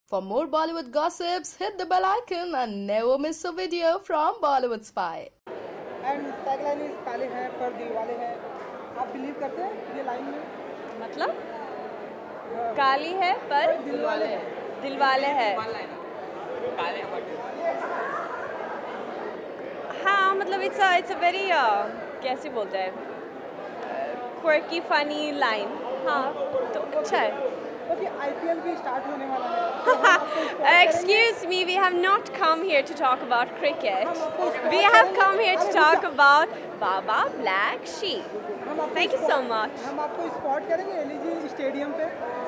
For more Bollywood gossips, hit the bell icon and never miss a video from Bollywood Spy. And tagline is काले हैं पर दिल वाले हैं। आप बिलीव करते हैं ये लाइन में? मतलब काली है पर दिल वाले हैं। दिल वाले है। हाँ मतलब इट्स अ वेरी कैसे बोलते हैं क्वर्की फनी लाइन। हाँ तो अच्छा है। ओके आईपीएल भी स्टार्ट होने वाला है। Excuse me, we have not come here to talk about cricket. We have come here to talk about Baba Black Sheep. Thank you so much. हम आपको स्पॉट करेंगे एलईजी स्टेडियम पे।